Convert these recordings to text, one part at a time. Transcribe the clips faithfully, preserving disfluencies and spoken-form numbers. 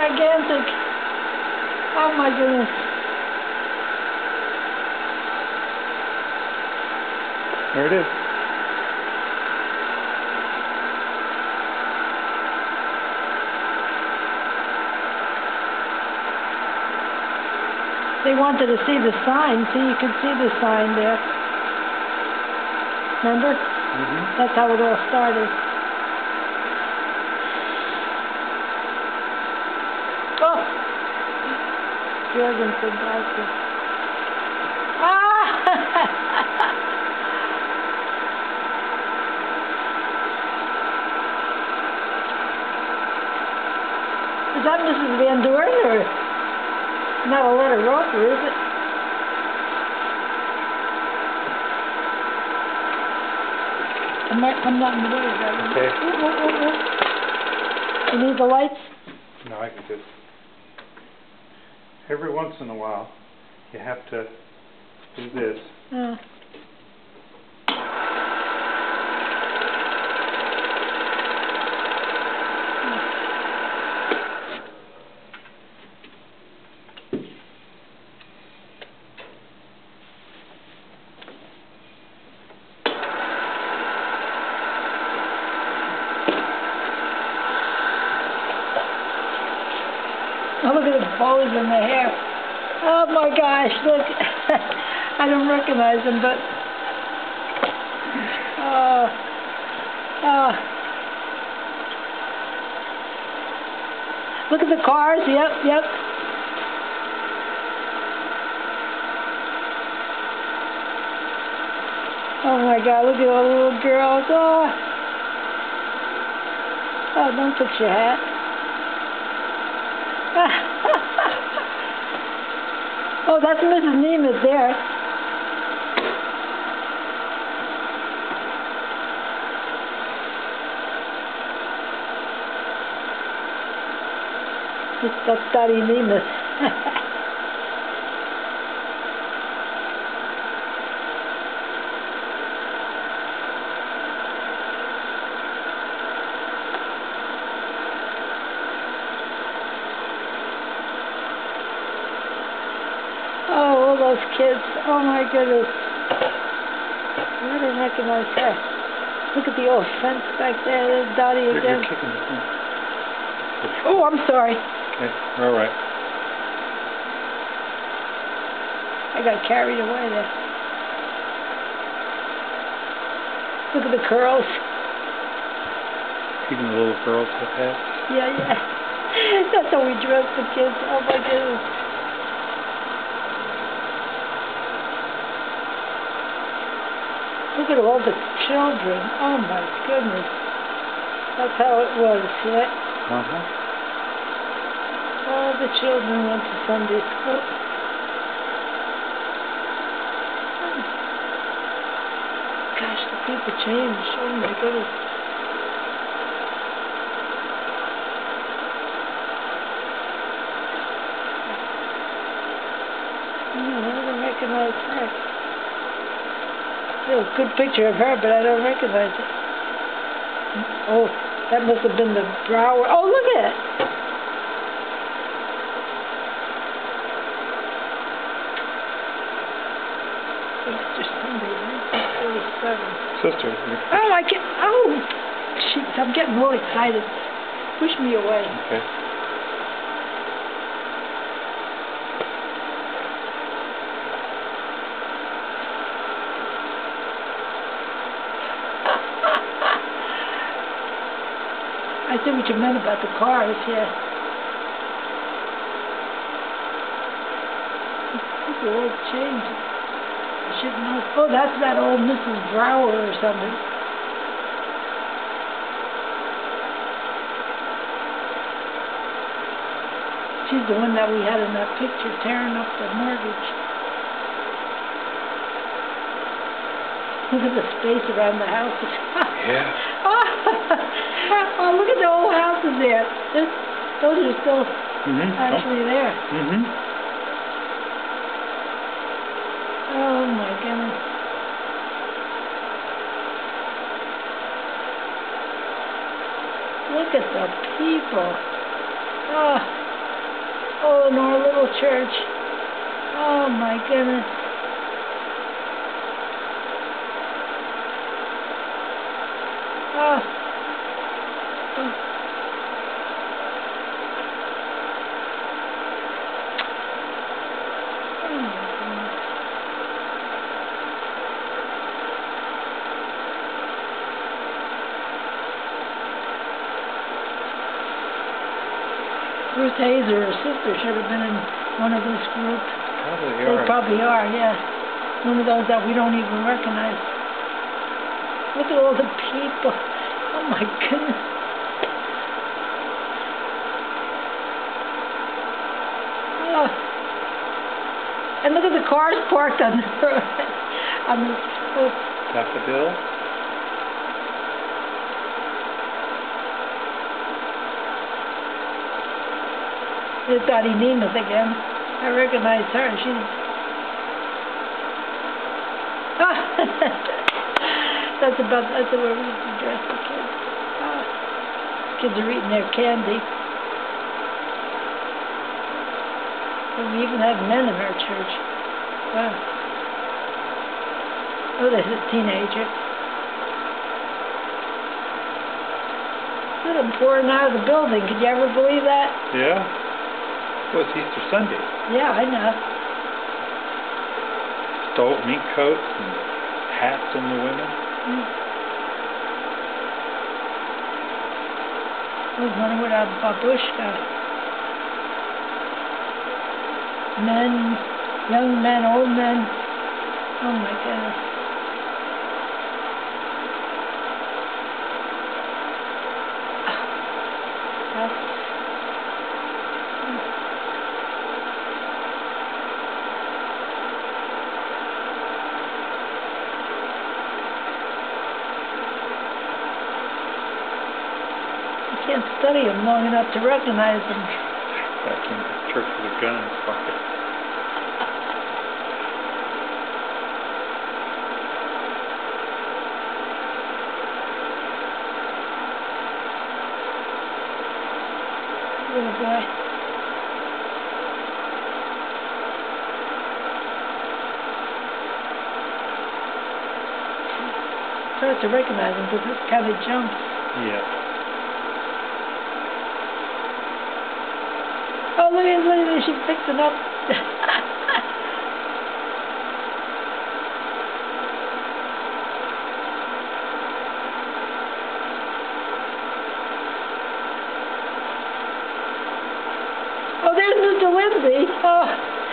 gigantic. Oh my goodness. There it is. They wanted to see the sign. See, you could see the sign there. Remember? Mm-hmm. That's how it all started. Oh! Jorgensen, Boston. Ah! Is that Missus Van Doren, or not a letter Roper, is it? I'm not, I'm not in the way, right? Okay. Ooh, ooh, ooh, ooh. You need the lights? No, I can just... Every once in a while, you have to do this. Uh. Oh, look at the bows in the hair. Oh my gosh, look. I don't recognize them, but... Oh. Oh. Look at the cars. Yep, yep. Oh my God, look at all the little girls. Oh. Oh, don't touch your hat. Oh, that's Missus Nemeth there. That's Dottie Nemeth. Oh, all those kids. Oh my goodness. I don't recognize her. Look at the old fence back there. There's Dottie You're, again. you're kicking the fence. Oh, I'm sorry. Okay, all right. I got carried away there. Look at the curls. Even the little girls have hats. Yeah, yeah. That's how we dress the kids. Oh my goodness. Look at all the children. Oh my goodness. That's how it was, yeah. Uh-huh. All the children went to Sunday school. Gosh, the people changed. Oh my goodness. Mm, I don't recognize her. There's a good picture of her, but I don't recognize it. Oh, that must have been the Brower. Oh, look at it. Easter Sunday, nineteen forty-seven. Sister. Oh, I get. Oh, jeez, I'm getting real excited. Push me away. Okay. I see what you meant about the cars, yeah. People all change. I should know. Oh, that's that old Missus Brower or something. She's the one that we had in that picture tearing up the mortgage. Look at the space around the houses. Yeah. Oh, look at the old houses there. There's, those are still Mm-hmm. actually oh. there. Mm-hmm. Oh my goodness. Look at the people. Oh. Oh, in our little church. Oh my goodness. Oh. Oh. Ruth Hayes or her sister should have been in one of this group. Probably they are. probably are, yeah. One of those that we don't even recognize. Look at all the people. Oh my goodness. Oh. And look at the cars parked on the on the oh. Daffodil? It's Dottie Nemus again. I recognize her. She's ah. That's about that's where we used to dress the kids. Ah. Kids are eating their candy. And we even have men in our church. Wow. Oh, there's a teenager. Look at them pouring out of the building. Could you ever believe that? Yeah. Well, it's Easter Sunday. Yeah, I know. Stole mink coats and hats on the women. Mm. Who's running without a babushka? Men, young men, old men. Oh my goodness. That's can't study them long enough to recognize them. Back in the church with a gun in his pocket. Little boy. It's hard to recognize him because this kind of jumps. Yeah. Oh, look at look at she picked it up. Oh, there's Mister Lindsay. Oh.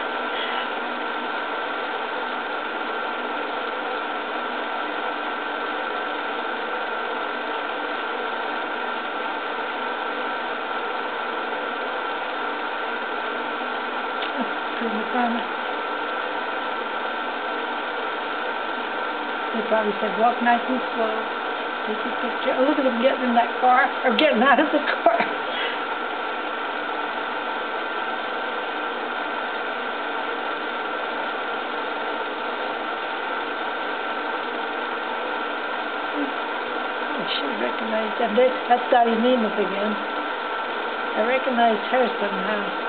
They probably said, walk nice and slow. Take your picture. Oh, look at them getting in that car, or getting out of the car. I should recognize them. They, that's Dottie Nemus again. I recognize her somehow.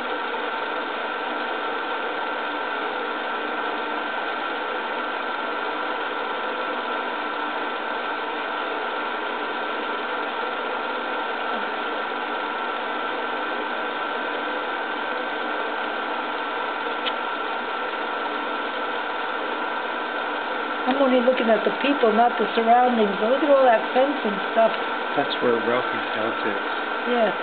I'm only looking at the people, not the surroundings. But look at all that fence and stuff. That's where Ralphie's house is. Yeah.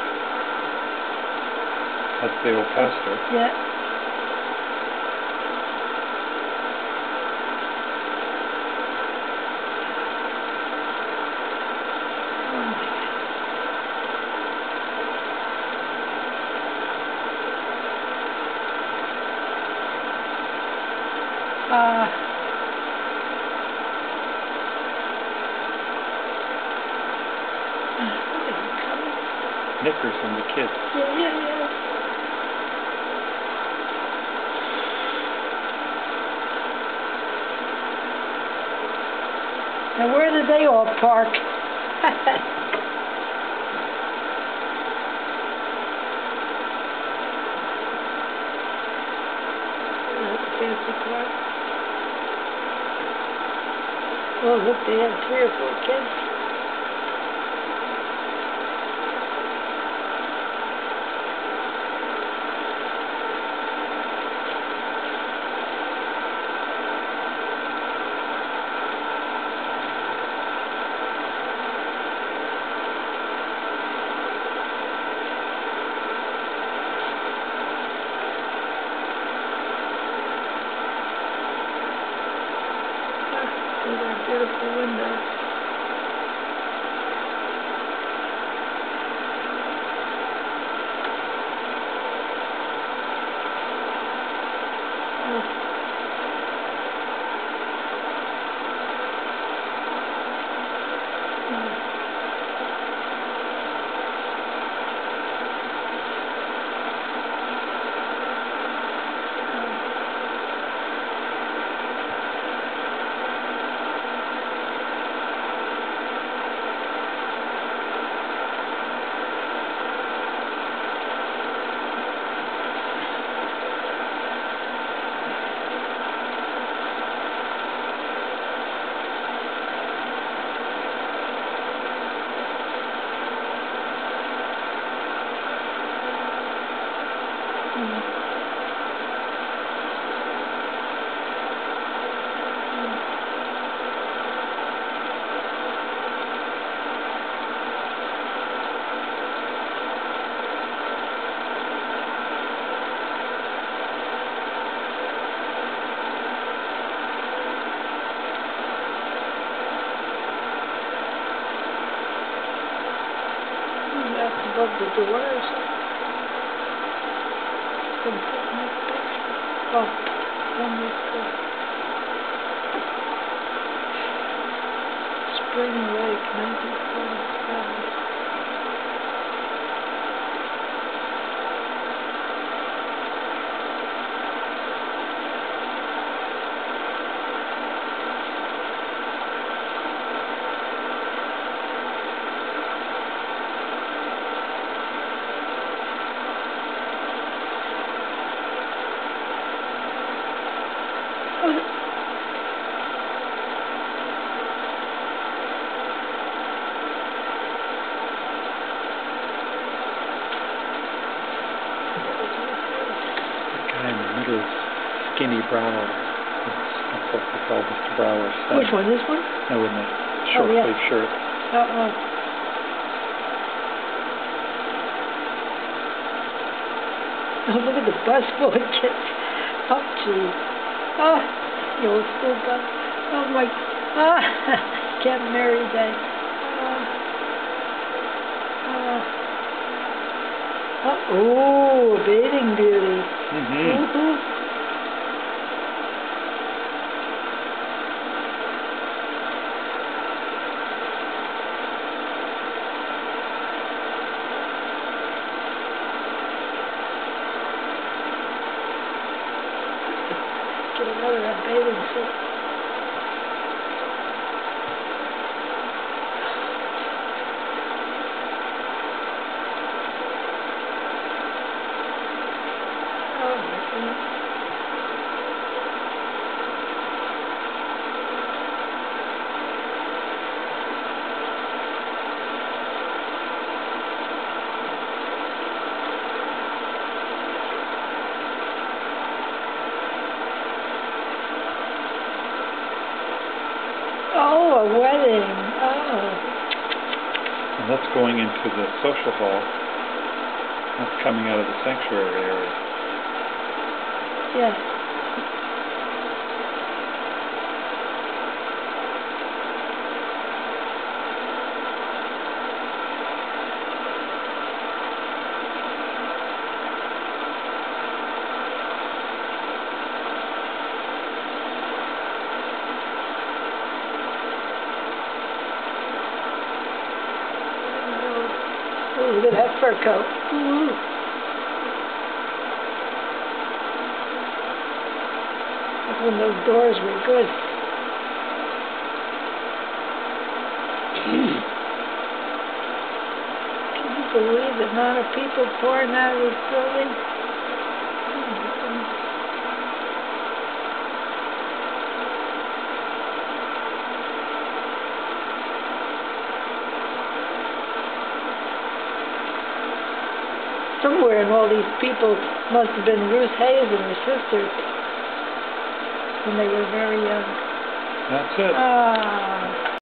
That's the old pastor. Yeah. Uh, Knickers from the kids. yeah, yeah, yeah. Now where did they all park? Oh, look, they have three or four kids. These are beautiful windows. That's above the doors. Some picnic picture. Oh, Elmwood. Spring Lake, nineteen forty-seven. Skinny Brower. That's what we call Mister Brower's son. Which one? This one? No, in the short oh, yeah. sleeve shirt. Uh-uh. Oh, look at the bus full of kids. Oh, gee. Oh, the old school bus. Oh, my. Ah, Camp Mary Day. Uh, uh, uh, oh, bathing beauty. Mm-hmm. Mm-hmm. Get another uh, bathing suit. Oh my goodness. Oh, a wedding. Oh. And that's going into the social hall. That's coming out of the sanctuary area. Yes. Oh, look at that fur coat. Ooh. Like when those doors were good. Can you believe the amount of people pouring out of this building? Oh my goodness. somewhere, and all these people must have been Ruth Hayes and her sisters when they were very young. That's it. Ah.